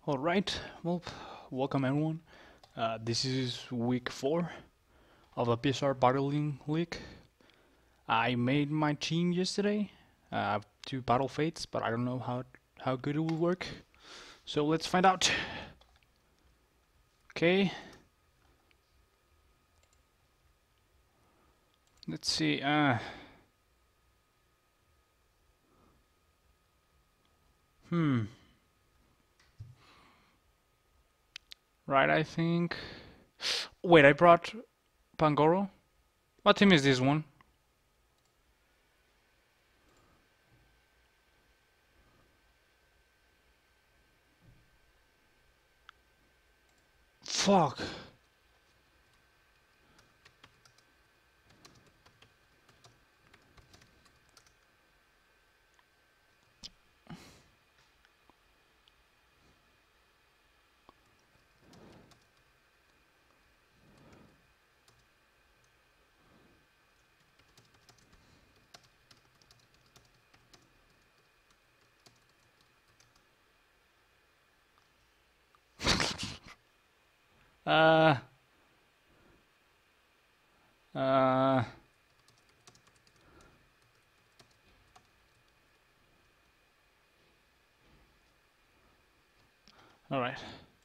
Alright, well, welcome everyone. This is week 4 of a PSR battling league. I made my team yesterday. I have 2 battle fates, but I don't know how good it will work. So let's find out. Okay. Let's see. Right, I think. Wait, I brought Pangoro. What team is this one? Fuck. Uh. Uh. Alright.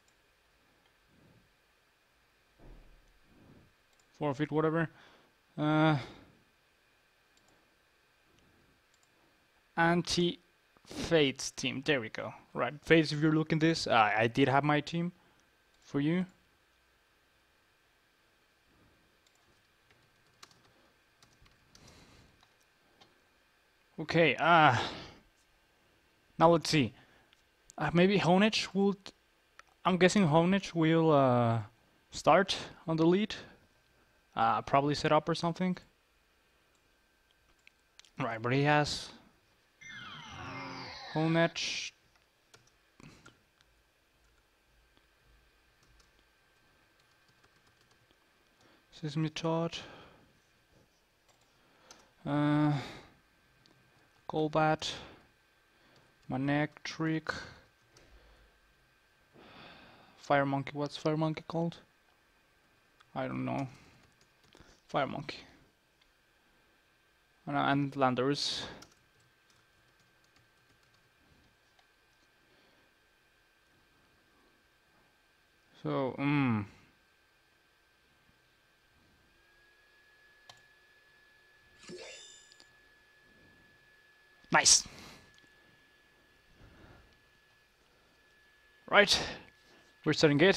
Forfeit, whatever. Anti-Fates team. There we go. Right. Fates, if you're looking this, I did have my team for you. Okay, now let's see. Maybe Honech would... I'm guessing Honech will start on the lead. Probably set up or something. Right, but he has... Honech... Sesame Todd... Golbat... Manek, Trick... Fire Monkey, what's Fire Monkey called? I don't know. Fire Monkey. And Landers. So, nice. Right. We're starting good.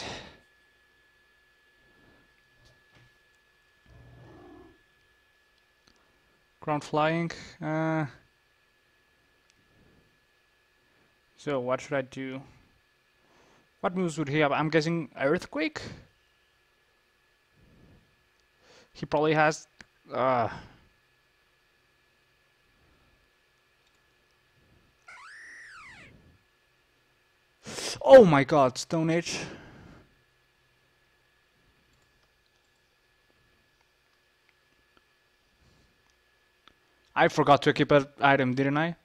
Ground flying. So what should I do? What moves would he have? I'm guessing Earthquake? He probably has... Oh my god, Stone Age. I forgot to equip an item, didn't I?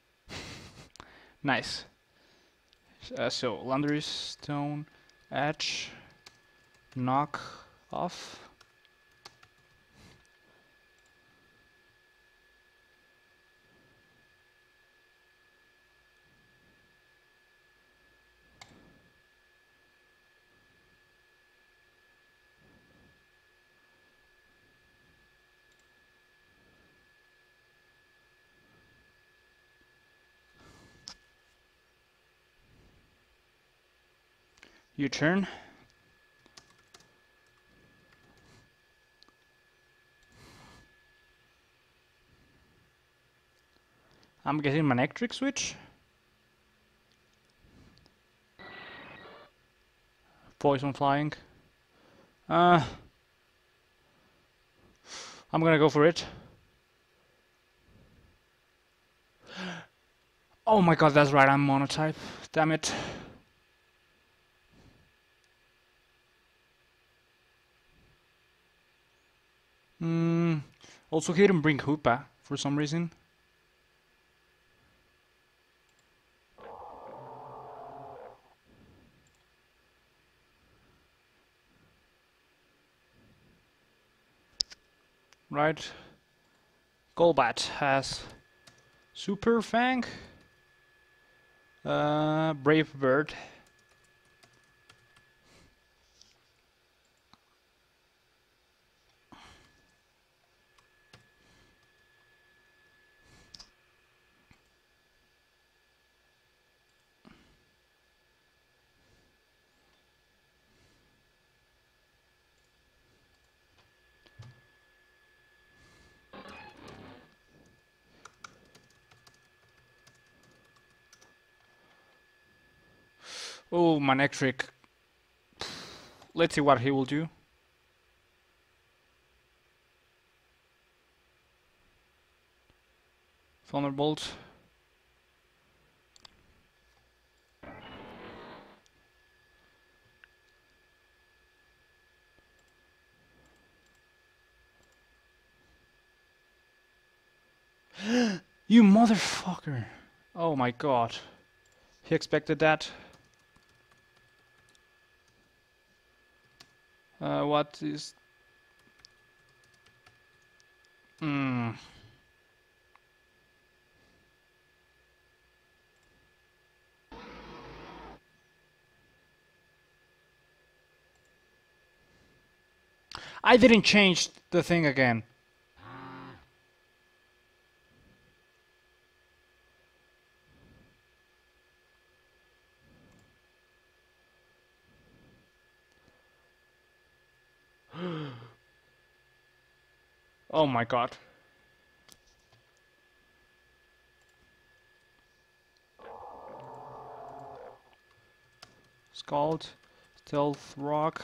Nice. So, Laundry Stone, Edge, Knock off. Your turn. I'm getting my electric switch. Poison flying. I'm gonna go for it. Oh my god, that's right, I'm monotype. Damn it. Also, he didn't bring Hoopa for some reason. right? Golbat has Super Fang, Brave Bird. Oh, Manectric. Let's see what he will do. Thunderbolt. You motherfucker! Oh my god. He expected that. What is... Hmm. I didn't change the thing again. Oh my god. Scald. Stealth Rock.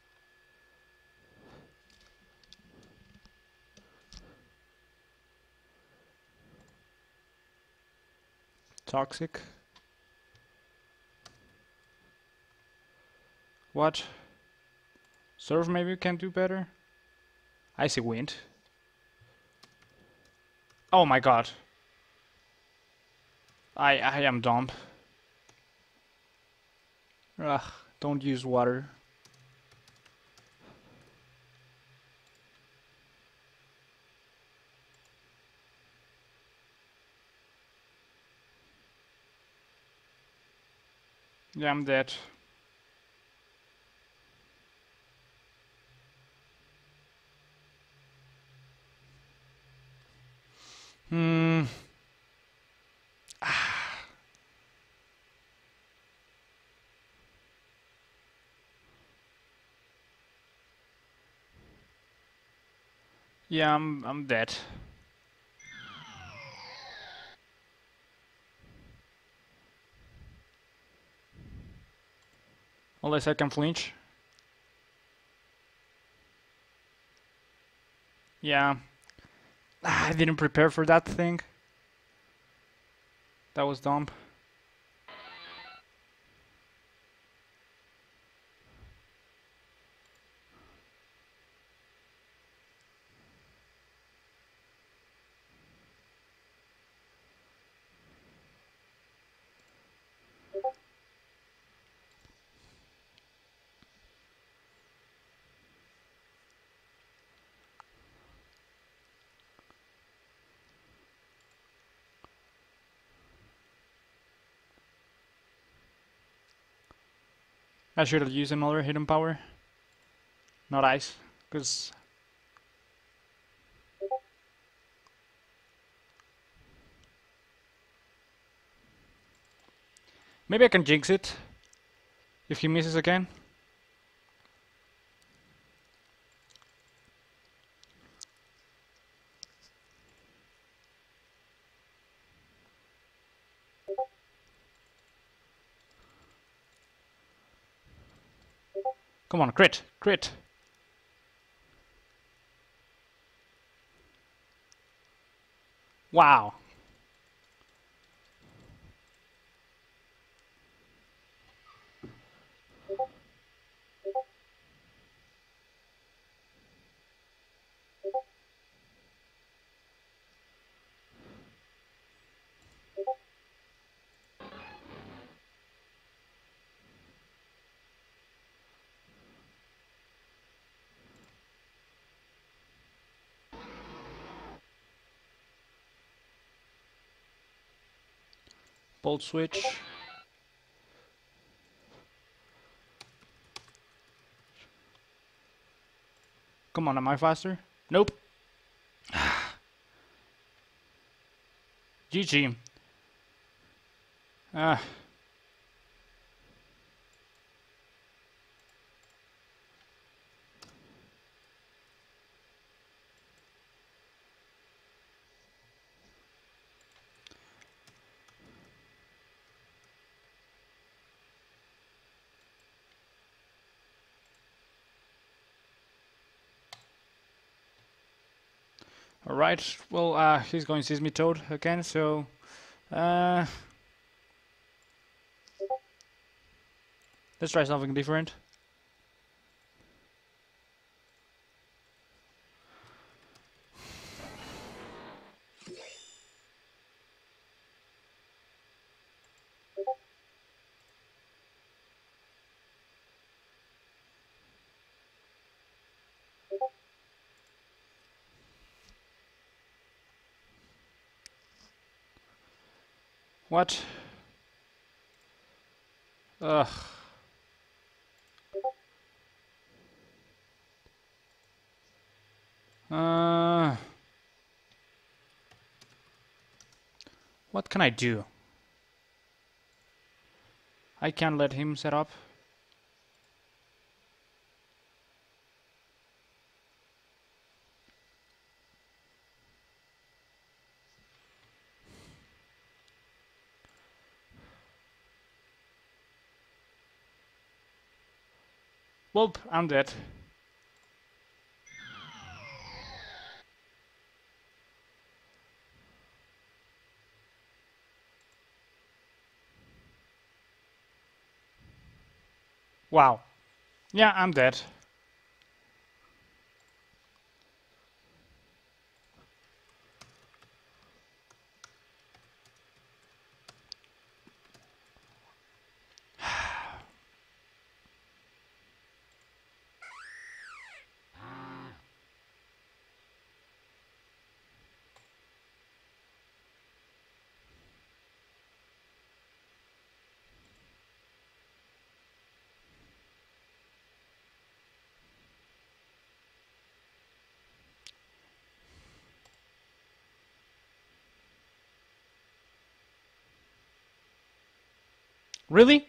Toxic. What? Surf maybe can do better? Icy Wind. Oh my god. I am dumb. Ugh, don't use water. Yeah, I'm dead. Hmm. Yeah, I'm dead. Unless I can flinch. Yeah. I didn't prepare for that thing. That was dumb. I should have used another hidden power. Not ice. Because... maybe I can jinx it. If he misses again. Come on, crit! Crit! Wow. Bolt switch. Come on, am I faster? Nope. GG. Ah. Alright, well, he's going Sesame Toad again, so... let's try something different. What? Ugh. What can I do? I can't let him set up. Well, I'm dead. Wow. Yeah, I'm dead. Really?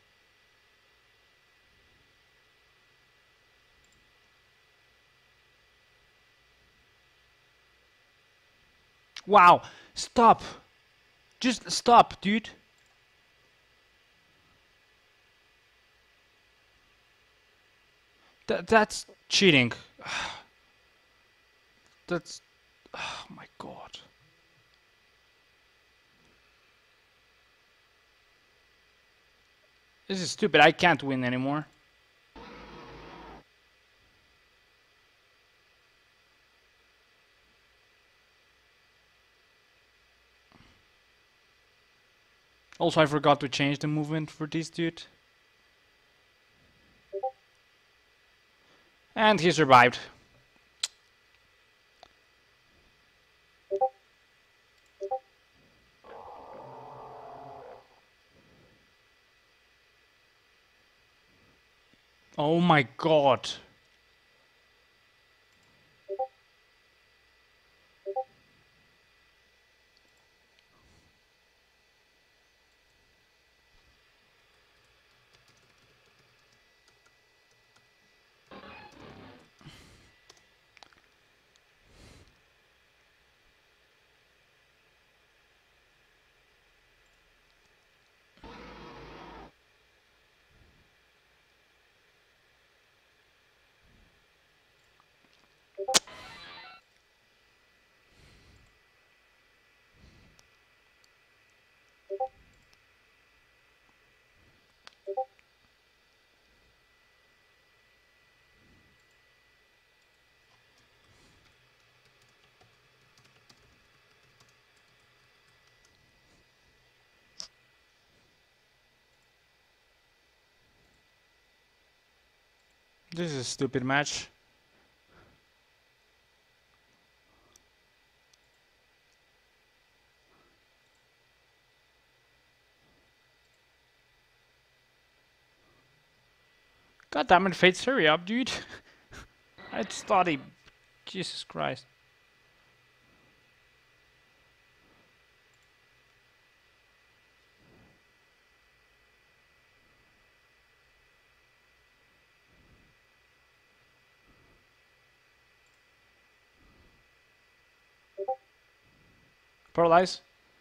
Wow. Stop. Just stop, dude. That's cheating. That's... Oh my god. This is stupid. I can't win anymore. Also, I forgot to change the movement for this dude. And he survived. Oh my god. This is a stupid match. God damn it, Fates, hurry up, dude. I just thought he... Jesus Christ. Paralyze.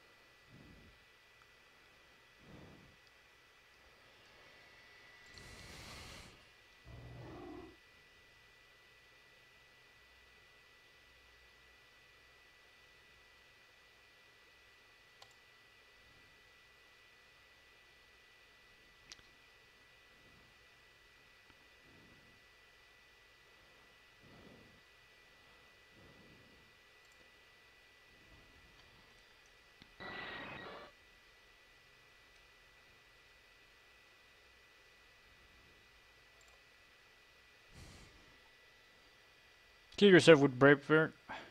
Kill yourself with Brave Bird.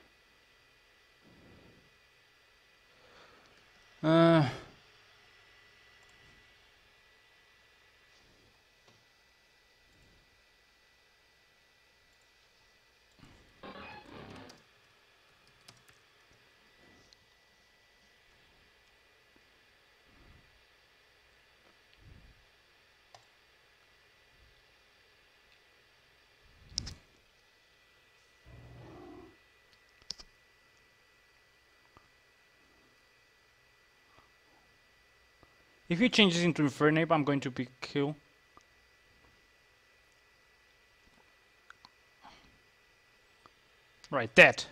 If he changes into Infernape, I'm going to pick kill. Right, dead.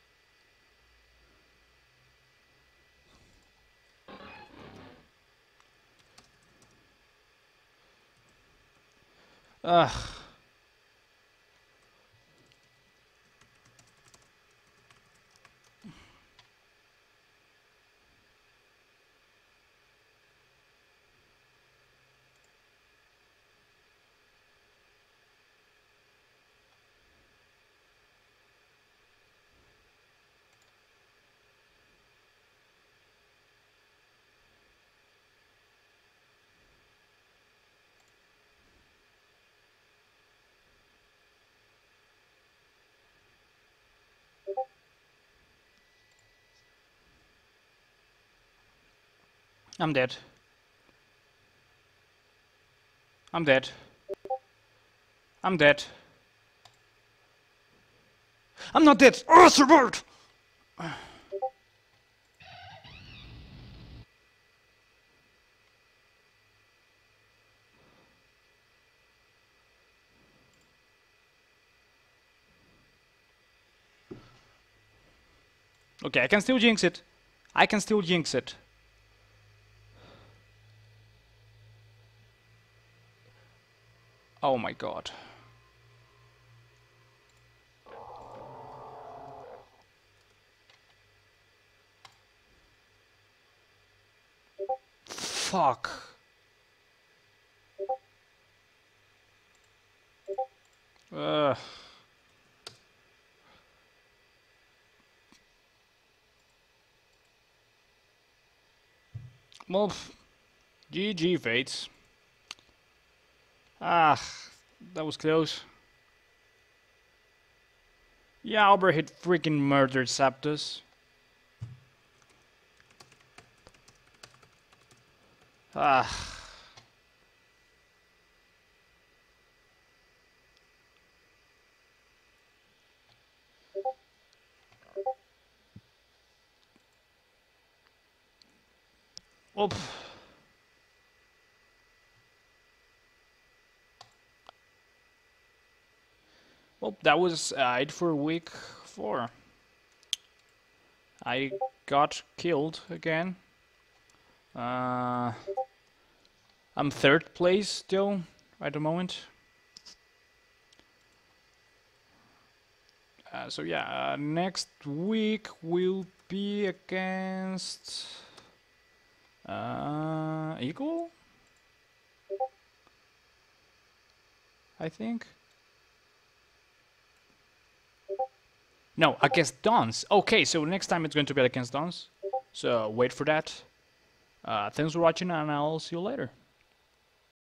Ugh. I'm dead. I'm dead. I'm dead. I'm not dead! Oh, I survived! Okay, I can still jinx it. I can still jinx it. Oh my god. Fuck. Well, GG, Fates. Ah, that was close. Yeah, Albert hit freaking murdered Zapdos. Ah. Well, that was it for week 4. I got killed again. I'm 3rd place still at the moment. So yeah, next week will be against Eagle, I think. No, against Dons. Okay, so next time it's going to be against Dons. So wait for that. Thanks for watching, and I'll see you later.